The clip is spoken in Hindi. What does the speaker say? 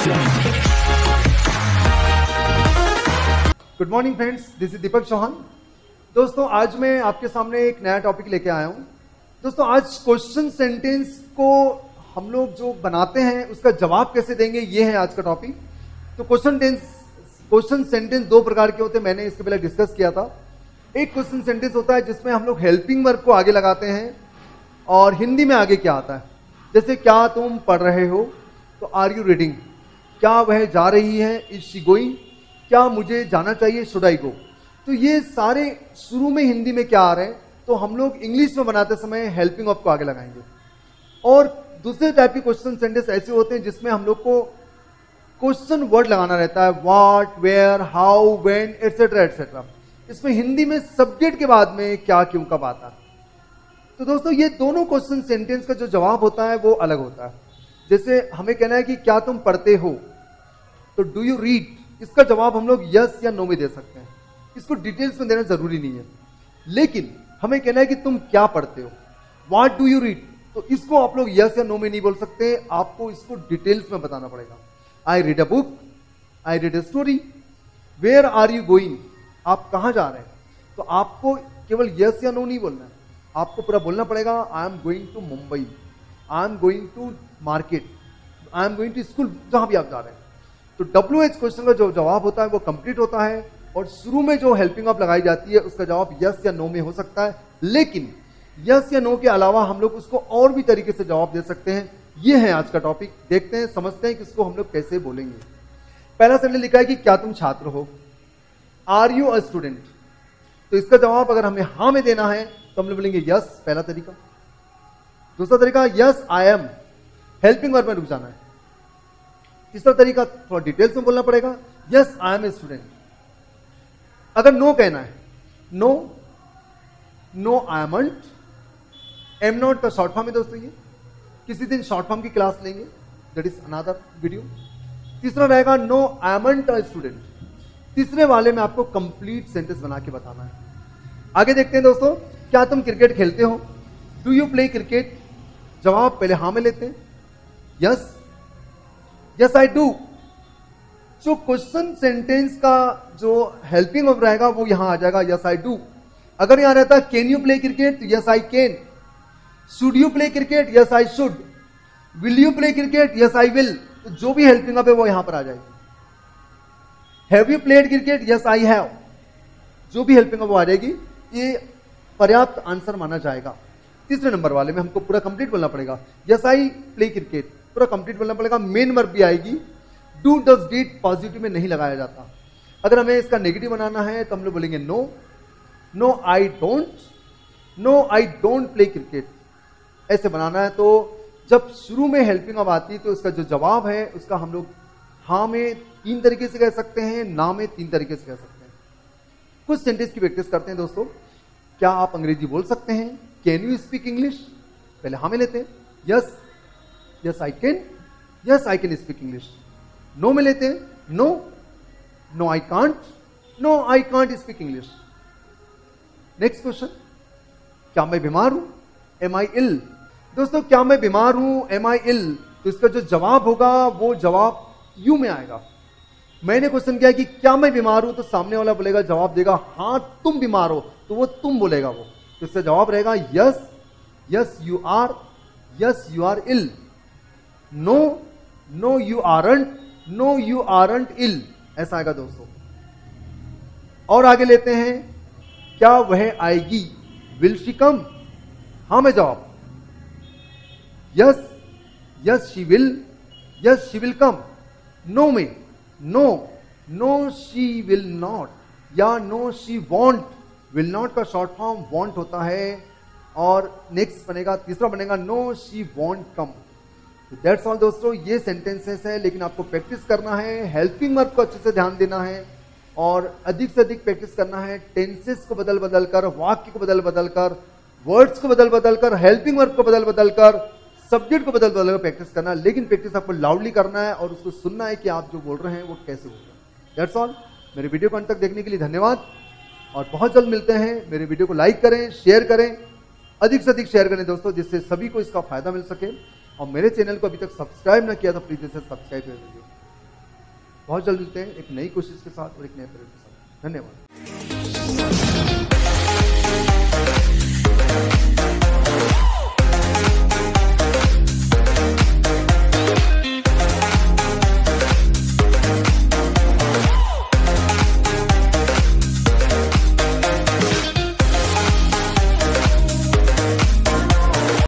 Good morning friends, this is Deepak Chauhan. दोस्तों, आज मैं आपके सामने एक नया टॉपिक लेके आया हूं। दोस्तों, आज क्वेश्चन सेंटेंस को हम लोग जो बनाते हैं उसका जवाब कैसे देंगे, ये है आज का टॉपिक। तो क्वेश्चन सेंटेंस दो प्रकार के होते हैं, मैंने इसके पहले डिस्कस किया था। एक क्वेश्चन सेंटेंस होता है जिसमें हम लोग हेल्पिंग वर्ब को आगे लगाते हैं और हिंदी में आगे क्या आता है, जैसे क्या तुम पढ़ रहे हो, तो आर यू रीडिंग। क्या वह जा रही है, इज शी गोइंग। क्या मुझे जाना चाहिए, शुड आई गो। तो ये सारे शुरू में हिंदी में क्या आ रहे हैं, तो हम लोग इंग्लिश में बनाते समय हेल्पिंग वर्ब को आगे लगाएंगे। और दूसरे टाइप के क्वेश्चन सेंटेंस ऐसे होते हैं जिसमें हम लोग को क्वेश्चन वर्ड लगाना रहता है, what, where, how, when, etcetera etcetera. इसमें हिंदी में सब्जेक्ट के बाद में क्या, क्यों, कब आता है। तो दोस्तों, ये दोनों क्वेश्चन सेंटेंस का जो जवाब होता है वो अलग होता है। जैसे हमें कहना है कि क्या तुम पढ़ते हो, तो डू यू रीड, इसका जवाब हम लोग यस या नो में दे सकते हैं। इसको डिटेल्स में देना जरूरी नहीं है। लेकिन हमें कहना है कि तुम क्या पढ़ते हो, व्हाट डू यू रीड, तो इसको आप लोग यस या नो में नहीं बोल सकते, आपको इसको डिटेल्स में बताना पड़ेगा। I read a book, I read a story. Where are you going, आप कहां जा रहे हैं, तो आपको केवल यस या नो नहीं बोलना है, आपको पूरा बोलना पड़ेगा। I am going to Mumbai, I am going to market, I am going to school, जहां भी आप जा रहे हैं। तो WH क्वेश्चन का जो जवाब होता है वो कंप्लीट होता है, और शुरू में जो हेल्पिंग वर्ब लगाई जाती है उसका जवाब यस या नो में हो सकता है। लेकिन यस या नो के अलावा हम लोग उसको और भी तरीके से जवाब दे सकते हैं। ये है आज का टॉपिक। देखते हैं, समझते हैं कि इसको हम लोग कैसे बोलेंगे। पहला सेंटेंस लिखा है कि क्या तुम छात्र हो, आर यू अ स्टूडेंट। तो इसका जवाब अगर हमें हाँ में देना है तो हम लोग बोलेंगे यस, पहला तरीका। दूसरा तरीका, yes I am, helping verb में रुक जाना है। तीसरा तरीका थोड़ा डिटेल्स में बोलना पड़ेगा, yes I am a student. अगर नो कहना है, no, no I amn't, am not का शॉर्ट फॉर्म है दोस्तों। ये किसी दिन शॉर्ट फॉर्म की क्लास लेंगे, दैट इज अनदर वीडियो। तीसरा रहेगा नो आई एमंट अ स्टूडेंट। तीसरे वाले में आपको कंप्लीट सेंटेंस बना के बताना है। आगे देखते हैं दोस्तों, क्या तुम क्रिकेट खेलते हो, डू यू प्ले क्रिकेट। जवाब पहले हाँ में लेते हैं, यस, यस आई डू। जो क्वेश्चन सेंटेंस का जो हेल्पिंग वर्ब रहेगा वो यहां आ जाएगा, यस आई डू। अगर यहां रहता कैन यू प्ले क्रिकेट, तो yes I can. Should you play cricket, yes I should. Will you play cricket, yes I will. तो जो भी हेल्पिंग वर्ब है वो यहां पर आ जाएगी। Have you played cricket, yes I have. जो भी हेल्पिंग वर्ब वो आ जाएगी, ये पर्याप्त आंसर माना जाएगा। तीसरे नंबर वाले में हमको पूरा कंप्लीट बोलना पड़ेगा, यस आई प्ले क्रिकेट, पूरा कंप्लीट बोलना पड़ेगा। मेन वर्ब भी आएगी। डू, डज, डिड पॉजिटिव में नहीं लगाया जाता। अगर हमें इसका नेगेटिव बनाना है तो हम लोग बोलेंगे no, no I don't, no I don't play cricket, ऐसे बनाना है। तो जब शुरू में हेल्पिंग वर्ब आती है तो उसका जो जवाब है उसका हम लोग हाँ में 3 तरीके से कह सकते हैं, ना में 3 तरीके से कह सकते हैं। कुछ सेंटेंस की प्रैक्टिस करते हैं दोस्तों। क्या आप अंग्रेजी बोल सकते हैं, कैन यू स्पीक इंग्लिश। पहले हाँ में लेते हैं, yes, yes I can, yes I can speak English. No में लेते हैं, no, no I can't, no I can't speak English. Next question, क्या मैं बीमार हूं, एम आई इल। दोस्तों, क्या मैं बीमार हूं, एम आई इल, तो इसका जो जवाब होगा वो जवाब यू में आएगा। मैंने क्वेश्चन किया कि क्या मैं बीमार हूं, तो सामने वाला बोलेगा, जवाब देगा हां तुम बीमार हो, तो वो तुम बोलेगा वो, तो इसका जवाब रहेगा yes, yes you are, yes you are ill. No, no you aren't, no you aren't ill, ऐसा आएगा दोस्तों। और आगे लेते हैं, क्या वह आएगी, विल शी कम। हाँ में जवाब yes, yes she will, yes she will come. No में no, no she will not, या no she won't. Will not का शॉर्ट फॉर्म वॉन्ट होता है। और नेक्स्ट बनेगा, तीसरा बनेगा no she won't come. That's all दोस्तों, ये सेंटेंसेस है, लेकिन आपको प्रैक्टिस करना है, हेल्पिंग वर्ब को अच्छे से ध्यान देना है और अधिक से अधिक प्रैक्टिस करना है। टेंसेस को बदल बदल कर, वाक्य को बदल बदल कर, वर्ड्स को बदल बदल कर, हेल्पिंग वर्ब को बदल बदल कर, सब्जेक्ट को बदल बदल कर प्रैक्टिस करना है। लेकिन प्रैक्टिस आपको लाउडली करना है और उसको सुनना है कि आप जो बोल रहे हैं वो कैसे बोल रहे हैं। That's all. मेरे वीडियो को अंत तक देखने के लिए धन्यवाद और बहुत जल्द मिलते हैं। मेरे वीडियो को लाइक करें, शेयर करें, अधिक से अधिक शेयर करें दोस्तों, जिससे सभी को इसका फायदा मिल सके। और मेरे चैनल को अभी तक सब्सक्राइब ना किया तो प्लीज इसे सब्सक्राइब कर दीजिए। बहुत जल्द मिलते हैं एक नई कोशिश के साथ और एक नए प्रयोग के साथ। धन्यवाद।